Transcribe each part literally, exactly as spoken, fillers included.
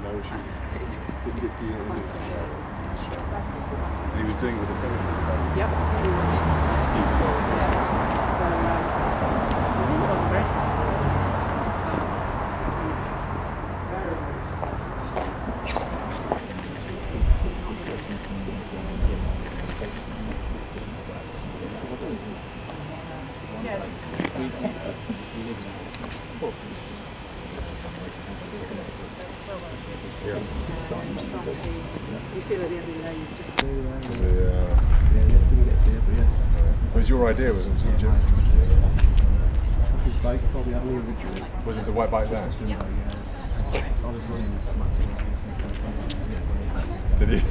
no issues. Didn't get to see it in this show. And he was doing it with a friend of his son. Yep. Steve Floral. Yeah. So, um, it was great. Yeah, it's a tough Yeah. You feel at the end of the day you've just... Yeah. It was your idea, wasn't it, Jim? His bike, probably had the original. Was it the white bike there? Yeah. I was running with Did he?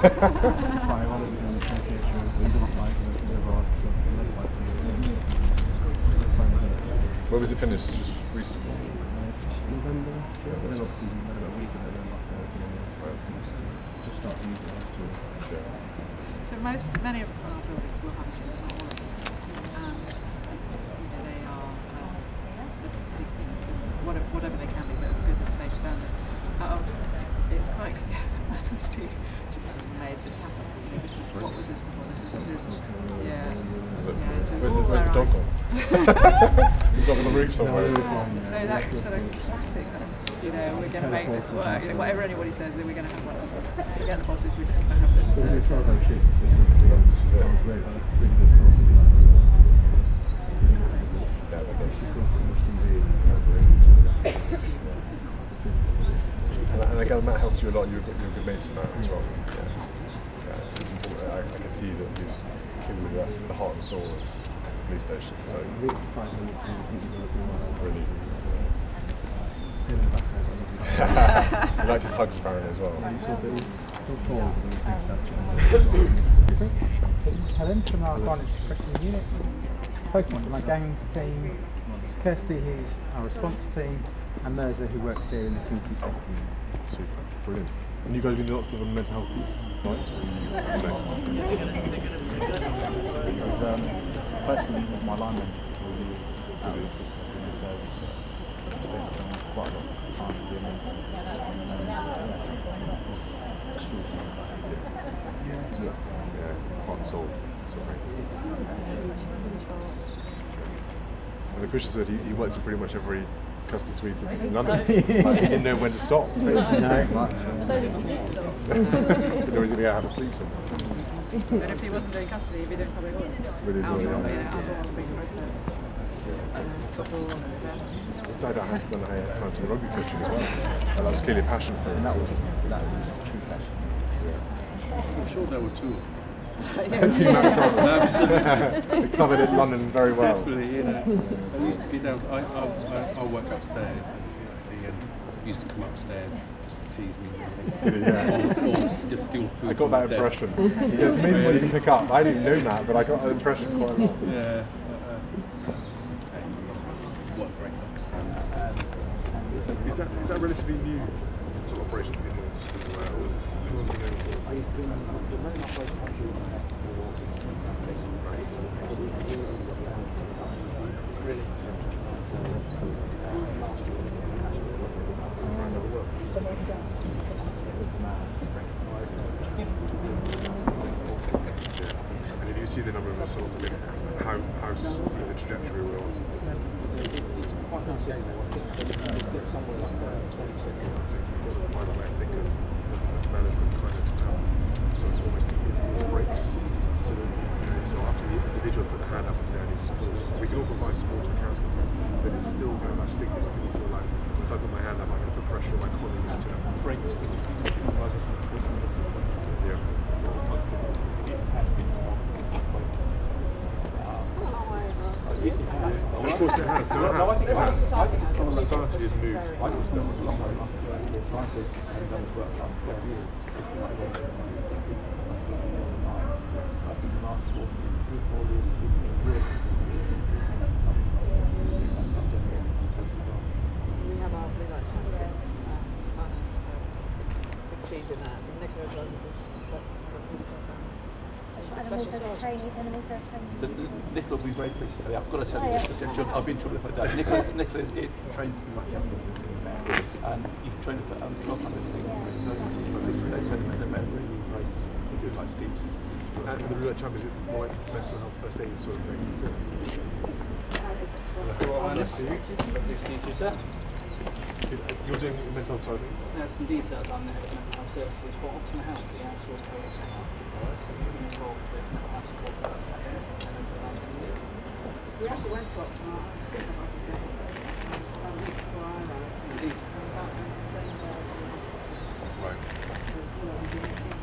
Where was it finished? Just recently? November. Then obviously we had about a week and then like just start using it to. So most, many of our buildings will have a gym, not all of them. And you know, they are, um, the, the, you know, whatever, whatever they can be, but of good and safe standard. Um, it's quite clear that Matt and Stu just made this happen. You know, this was, what was this before? This was a series of, yeah. Was it, yeah so where's, all the, where's the dog gone? He's got on the roof somewhere. So that sort of classic kind of, you know, we're going to make this work. You know, whatever anybody says, then we're going to have one of us. Forget the bosses, we're just going to have this. So the, we try those shifts. This is it. Oh, great. Really good stuff. Yeah, I guess. And, and again, Matt helped you a lot. You were, you were good mates with Matt as well. Yeah. Yeah, so it's important. I, I can see that he was clearly the, the heart and soul of the police station. So really five minutes and I think you're going to do really. in the back end. He liked his hugs apparently as well. Helen from our violence suppression unit, focusing on my gangs team, Kirsty who's our response team, and Mirza who works here in the community safety unit. Super, brilliant. And you guys been doing lots of mental health piece nights where you, you know? Because um, personally, with my lineman for four years, out of the six I've been in the service, I spent some quite a lot of time with him. And, um, yeah, it's extraordinary. Yeah, yeah, heart and soul. And the Christian said he, he works in pretty much every custody suite in London. Like, he didn't know when to stop. No, much. Didn't know he's going to have a sleep somewhere. And if he wasn't doing custody, he'd be doing public order. Really Outlaw, enjoy you know, it. outlaw big protests, um, football and events. Besides, I had to then I had time to the rugby coaching as well. And that was clearly a passion for him. And that So. was, that was true passion. Yeah. I'm sure there were two. Team Absolutely. They covered it London very well. Definitely, you know. I used to be down. To, I, I, I, I work upstairs. And the, um, used to come upstairs just to tease me. Yeah. Or, or just steal food. I got that impression. It's amazing what you can pick up. I didn't know that, but I got that impression quite a lot. Yeah. Uh, okay. What great. So is that is that relatively new sort of operation to be launched as well, or is this has this been going for? And if you see the number of assaults, I mean, how how steep the trajectory we're on? It's quite unstable. I think that you get somewhere like twenty percent. Find a way to think of, of, of management kind of um, sort of almost enforced breaks, so that you know, it's not up to the individual to put the hand up and say I need support. We can all provide support to the council, but it's still going to have that stigma that people feel like if I put my hand up, I'm going to put pressure on my colleagues to break this thing. Yeah. Well, of course it has. No, it has. It has. Society has moved. It's definitely. We have our blue light champion designers big cheese in that. Nicola runs this stuff from his stuff. And I'm also the training, and I'm also a training. So Nicola will be very pleased to tell you. I've got to tell you Oh, this because I'll be in trouble if I don't. Nicola, Nicola is trained for the right. and you can train for um, twelve hundred people. So they said they made a better race. We do like steep systems. And the roulette champ, is it right mental health first aid sort of thing? Is it? Lovely to see you, sir. You're doing mental health side of things? Yes, indeed, sir. I'm the head of mental health services for Optima Health, the outsourced care centre. So we've been involved with mental health support for and then for the last couple of years. We actually went to Optima, I think I might be saying, about a week before I arrived. Indeed. And about the same day at the hospital. Right. So, you know, we did it.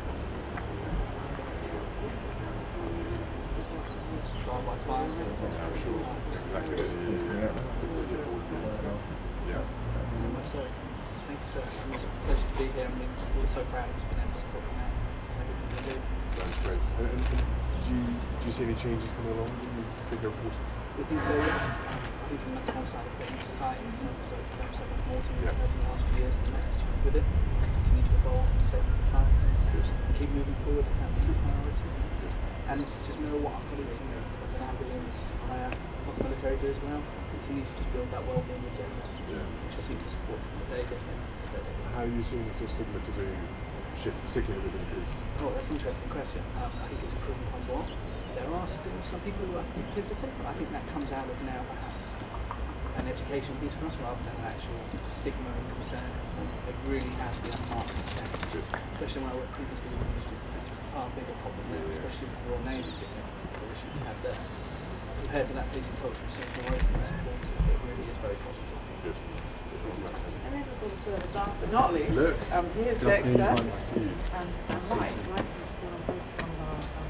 Trial by fire. Yeah, I'm sure. Exactly. Yeah. Yeah. Very much so. Thank you, sir. And it's a pleasure to be here. I mean, we're so proud to be able to support you now and everything we do. That's great. And, and, and do, you, do you see any changes coming along that you think are important? We think so, yes. I think from the mental health side of things, society itself has opened up so much more to me Yeah. over the last few years, and let's change with it. Let's continue to evolve and stay with the times and keep moving forward. That's the priority. And it's just mirror what our colleagues in the, the ambulance, fire, what the military do as well. Continue to just build that well-being agenda, Yeah. which I think we support from the day to day. How are you seeing the sort of stigma to the shift, particularly within the police? Oh, that's an interesting question. Um, I think it's improving quite a lot. There are still some people who are hesitant, but I think that comes out of now perhaps an education piece for us rather than an actual stigma and concern. Um, it really has been a marked success, especially when I worked previously in the Ministry of Defence. It was a far bigger problem now, especially with the Royal Navy being a particular issue we had there. Compared to that policing culture and social life and support, it really is very positive. Good. And then the sort of service last but not least, Look. um, here's Good Dexter afternoon, I see you. and, and Mike. Mike is um, based on our um,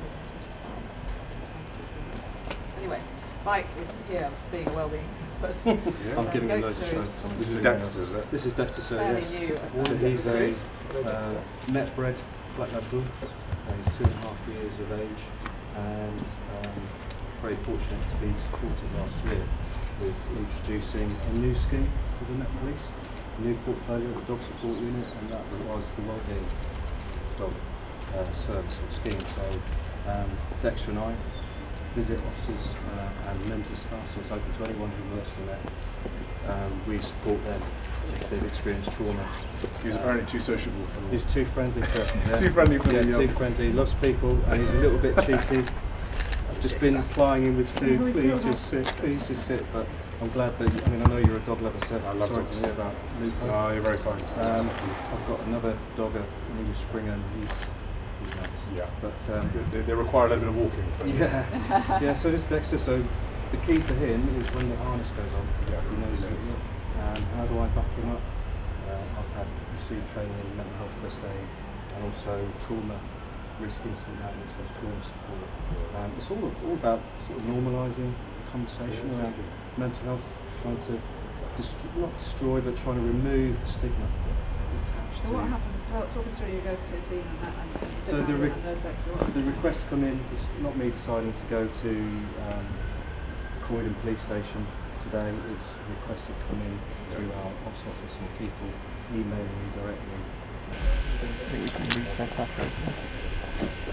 anyway, Mike is here being a wellbeing person. Yeah. I'm giving him Dexter loads of is shows. This is Dexter, is it? This is Dexter, sir. fairly Yes. new. So he's a uh, net bred black lab bull. Uh, he's two and a half years of age, and um, very fortunate to be supported last year with introducing a new scheme for the Met Police, a new portfolio of the dog support unit, and that was the wellbeing dog uh, service or scheme. So um, Dexter and I visit officers uh, and members of staff, so it's open to anyone who works for the Met. Um, we support them if they've experienced trauma. He's Uh, apparently too sociable for He's too friendly for He's yeah. too friendly for yeah, the, too um, friendly. He loves people, and he's a little bit cheeky. I've just been plying him with food. Please just sit. Please just sit. But I'm glad that you, I mean I know you're a dog lover, sir. I love Sorry dogs. to hear about Luke. Oh, you're very kind. Um, I've got another dog, a English Springer, and he's he's nice. Yeah. But um, They, they require a little bit of walking, I suppose. yeah, yeah. So this Dexter. So the key for him is when the harness goes on. Yeah, he knows. he knows. It. Um, how do I back him up? Uh, I've had received training in mental health first aid and also trauma risk incident management, so it's trauma support. Um, it's all all about sort of normalising conversation Yeah, around totally. mental health, trying to dest- not destroy but trying to remove the stigma attached So to. what happens? Talk, talk us through. You go to see a team and that, and sit So down the, and re- those Dexter. What the happens? requests come in. It's not me deciding to go to um, Croydon Police Station today. It's requests that come in through our ops office or people emailing me directly. I think we can reset up.